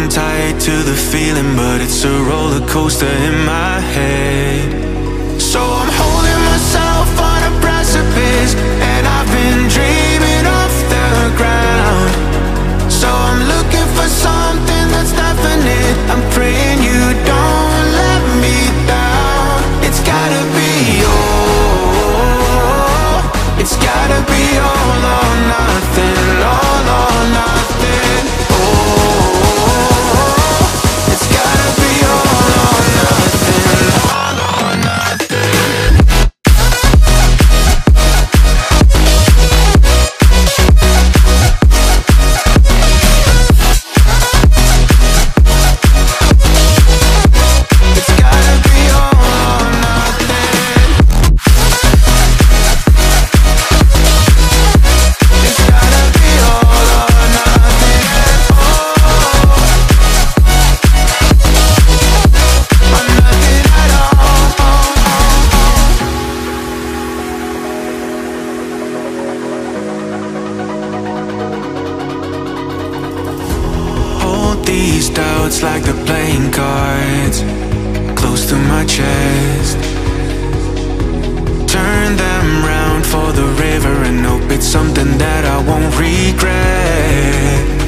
tight to the feeling, but it's a roller coaster in my head. So I'm holding myself on a precipice, and I've been dreaming off the ground. So I'm looking for something that's definite. I'm praying you don't let me down. It's gotta be all. It's gotta be all or nothing. All or nothing. Oh, it's gotta be all or nothing. All or nothing. These doubts like the playing cards close to my chest. Turn them round for the river and hope it's something that I won't regret.